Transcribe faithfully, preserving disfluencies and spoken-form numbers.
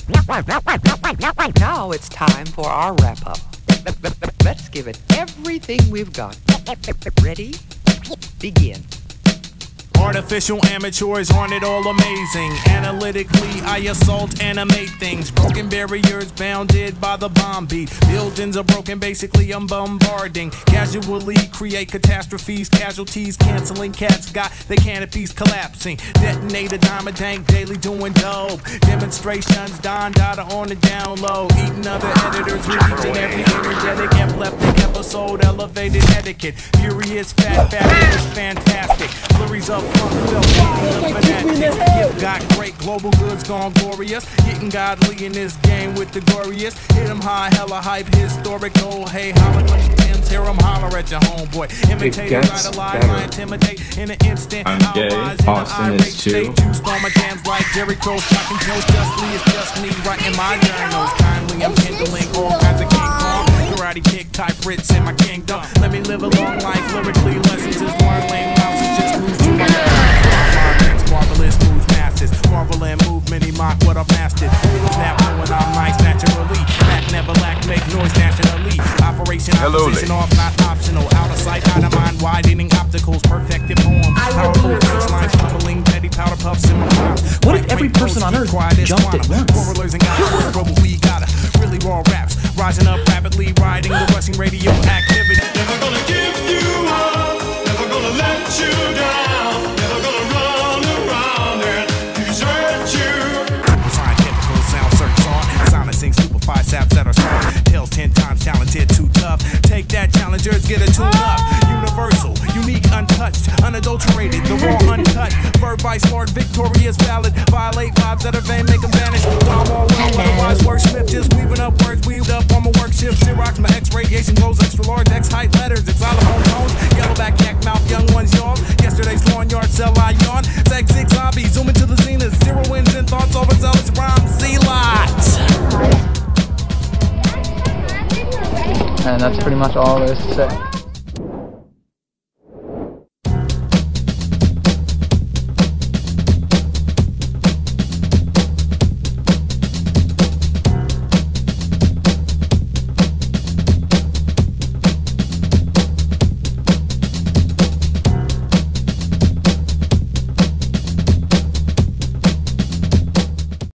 Now it's time for our wrap-up. Let's give it everything we've got. Ready? Begin. Artificial amateurs, aren't it all amazing? Analytically, I assault, animate things. Broken barriers bounded by the bomb beat. Buildings are broken, basically I'm bombarding. Casually create catastrophes, casualties, canceling cats got their canopies collapsing. Detonate a diamond tank, daily doing dope. Demonstrations, Don Dada on the down low. Eating other editors with each and every energetic, epileptic episode, elevated etiquette. Furious, fat, fabulous, fantastic. Flurries up. You've got great global goods gone glorious. Getting godly in this game with the glorious. Hit 'em high, hella hype, historical. Hey, holler when you pins, hear 'em holler at your homeboy. Imitators, idolize, I intimidate in an instant. I'm gay, Austin is too. Juice on my jams like Jerry Crow, shocking Joe justly. It's just me writing my journals. Kindly, I'm kindling all kinds of King Kong. Karate kick type Brits in my kingdom. Let me live a long life lyrically. Lessons is one lame mouse, it's just lose to my marvelous moves masters. Marvel and move, many mock what I've mastered. Snap when I'm nice naturally. Back never lack, make noise nationally. Operation opposition off, not optional. Out of sight, out of mind, widening opticals, perfected poems. Powerful punchlines, fumbling, petty powder puffs in my rhymes. What if every person on earth jumped at once? Correlers and got but we gotta really raw raps. Rising up rapidly, riding the rushing radio activity. Never gonna give you up, never gonna let you down, never gonna run around and desert you. Scientific sound search on, silencing stupefied saps that are strong. Tales ten times talented, too tough. Take that, challengers, get a tune up. Universal, unique, untouched, unadulterated, the raw, uncut. Verb vice lord, victorious, valid. Violate vibes that are vain, make them vanish. While I'm all well, otherwise wordsmith, just weaving up words, weaved up on my work shift. Xerox, my X radiation glows extra large, X height letters, xylophone tones, yellowback, yak mouth, young ones yawn. Yesterday's lawn yard, sell I yawn. Zag zig zombie, zoom into the zenith. Zero wins and thoughts, overzealous rhymes, Z-lots. And that's pretty much all there is to say.